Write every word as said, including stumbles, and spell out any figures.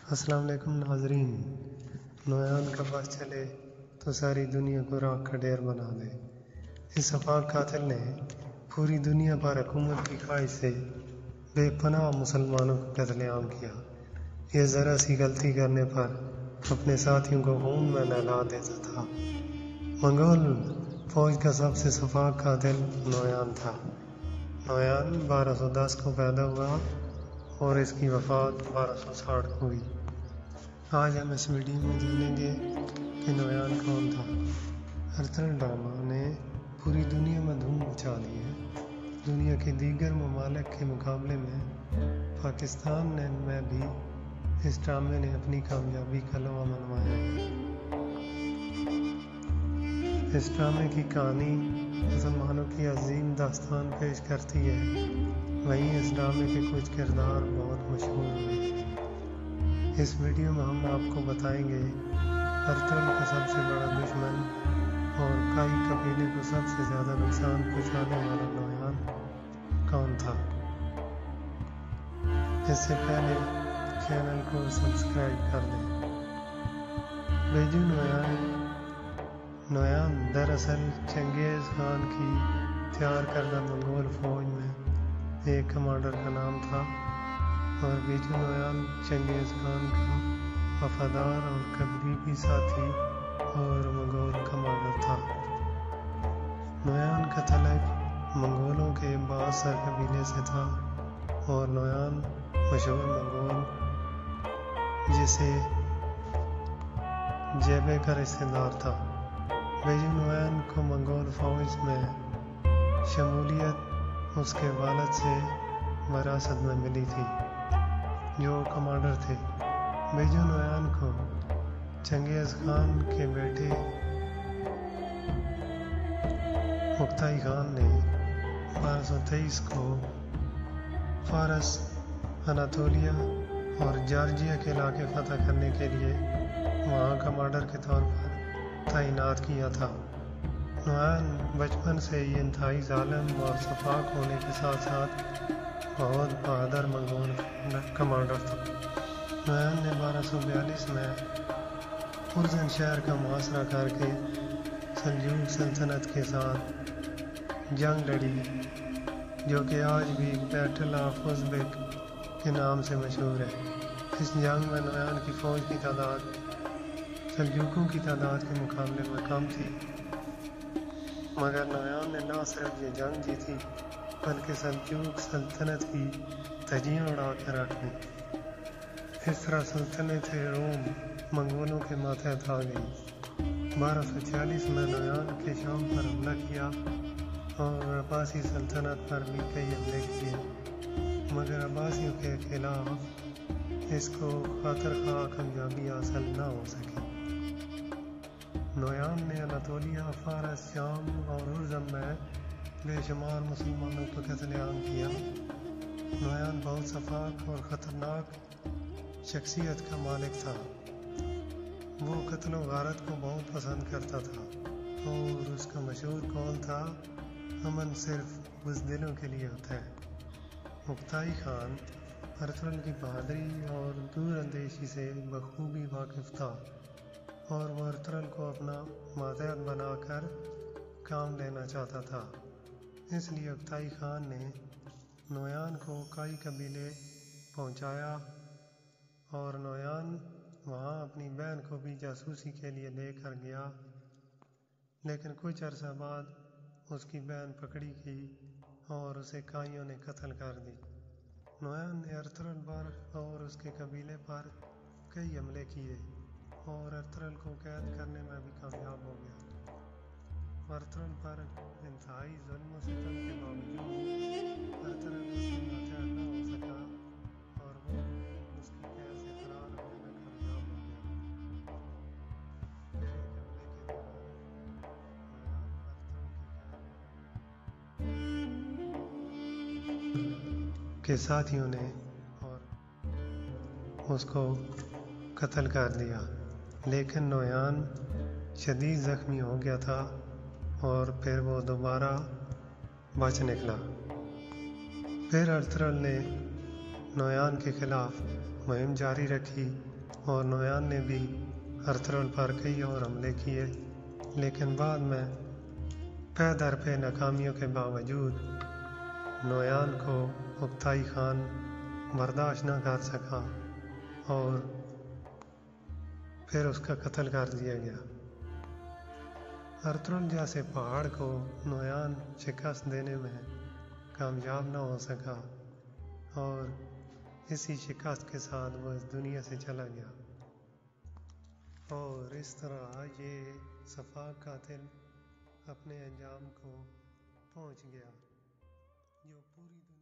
السلام علیکم ناظرین۔ نویان کا بس چلے تو ساری دنیا کو راکھ کا ڈھیر بنا دے۔ اس افاق قاتل نے پوری دنیا پر حکومت کی خواہش سے بے پناہ مسلمانوں کو قتل عام کیا۔ یہ ذرا سی غلطی کرنے پر اپنے ساتھیوں کو خون میں نہلا دیتا تھا۔ منگول فوج کا سب سے سفاک قاتل نویان تھا۔ نویان بارہ سو دس کو پیدا ہوا اور اس کی وفات بارہ سو ساٹھ کو ہوئی۔ آج ہم اس ویڈیو میں جانیں گے کہ نویان کون تھا۔ ارطغرل ڈرامہ نے پوری دنیا میں دھوم مچا دی ہے۔ دنیا کے دیگر ممالک کے مقابلے میں پاکستان نے میں بھی اس ڈرامے نے اپنی کامیابی کا لمحہ منوایا ہے۔ اس ڈرامے کی کہانی مسلمانوں کی عظیم داستان پیش کرتی ہے، وہیں اس ڈرامے کے کچھ کردار بہت مشہور ہوئے۔ اس ویڈیو میں ہم آپ کو بتائیں گے ارطغرل کا سب سے بڑا دشمن اور کائی قبیلے کو سب سے زیادہ نقصان پہنچانے والا نویان کون تھا۔ اس سے پہلے چینل کو سبسکرائب کر دیں۔ بیجو نویان نویان دراصل چنگیز خان کی تیار کردہ منگول فوج میں ایک کمانڈر کا نام تھا اور بیجو نویان چنگیز خان کا وفادار اور قریبی ساتھی اور منگول کمانڈر تھا۔ نویان کا تعلق منگولوں کے بااثر قبیلے سے تھا اور نویان مشہور منگول جسے جیبے کا رشتہ دار تھا۔ بیجو نویان کو منگول فوج میں شمولیت اس کے والد سے وراثت میں ملی تھی، جو کمانڈر تھے۔ بیجو نویان کو چنگیز خان کے بیٹے اوکتائی خان نے بارہ سو تیئیس کو فارس، اناطولیہ اور جارجیا کے علاقے فتح کرنے کے لیے وہاں کمانڈر کے طور پر تعینات کیا تھا۔ نویان بچپن سے ہی انتہائی ظالم اور سفاک ہونے کے ساتھ ساتھ بہت بہادر منگول کمانڈر تھا۔ نویان نے بارہ سو بیالیس میں ارزن شہر کا محاصرہ کر کے سلجوق سلطنت کے ساتھ جنگ لڑی، جو کہ آج بھی بیٹل آف ازبک کے نام سے مشہور ہے۔ اس جنگ میں نویان کی فوج کی تعداد سلجوقوں کی تعداد کے مقابلے میں کم تھی، مگر نویان نے نہ صرف یہ جنگ جیتی بلکہ سلجوق سلطنت کی دھجیاں اڑا کے رکھ دی۔ اس طرح سلطنت روم منگولوں کے ماتحت آ گئی۔ بارہ سو چھیالیس میں نویان کے شام پر حملہ کیا اور عباسی سلطنت پر بھی کئی حملے کیے، مگر عباسیوں کے خلاف اس کو خاطر خواہ کامیابی حاصل نہ ہو سکی۔ نویان نے اناطولیہ، فارس، شام اور ارزم میں بے شمار مسلمانوں کو قتل عام کیا۔ نویان بہت سفاک اور خطرناک شخصیت کا مالک تھا۔ وہ قتل و غارت کو بہت پسند کرتا تھا اور اس کا مشہور قول تھا، امن صرف بزدلوں کے لیے ہوتا ہے۔ اوکتائی خان ارطغرل کی بہادری اور دور اندیشی سے بخوبی واقف تھا اور وہ ارطغرل کو اپنا ماتحت بنا کر کام لینا چاہتا تھا۔ اس لیے اوکتائی خان نے نویان کو کائی قبیلے پہنچایا اور نویان وہاں اپنی بہن کو بھی جاسوسی کے لیے لے کر گیا، لیکن کچھ عرصہ بعد اس کی بہن پکڑی گئی اور اسے کائیوں نے قتل کر دی۔ نویان نے ارطغرل پر اور اس کے قبیلے پر کئی حملے کیے اور ارطغرل کو قید کرنے میں بھی کامیاب ہو گیا۔ ارطغرل پر انتہائی ظلم و ستم کے باوجود ارطغرل اس سے ماتحت نہ ہو سکا اور وہ اس کی قید سے فرار ہونے میں کامیاب ہو گیا۔ پھر ایک حملے کے دوران نویان ارطغرل کے ساتھیوں نے اور اس کو قتل کر دیا، لیکن نویان شدید زخمی ہو گیا تھا اور پھر وہ دوبارہ بچ نکلا۔ پھر ارطغرل نے نویان کے خلاف مہم جاری رکھی اور نویان نے بھی ارطغرل پر کئی اور حملے کیے، لیکن بعد میں پے در پے ناکامیوں کے باوجود نویان کو اوکتائی خان برداشت نہ کر سکا اور پھر اس کا قتل کر دیا گیا۔ ارطغرل جیسے پہاڑ کو نویان شکست دینے میں کامیاب نہ ہو سکا اور اسی شکست کے ساتھ وہ اس دنیا سے چلا گیا، اور اس طرح یہ سفاک قاتل اپنے انجام کو پہنچ گیا جو پوری دنیا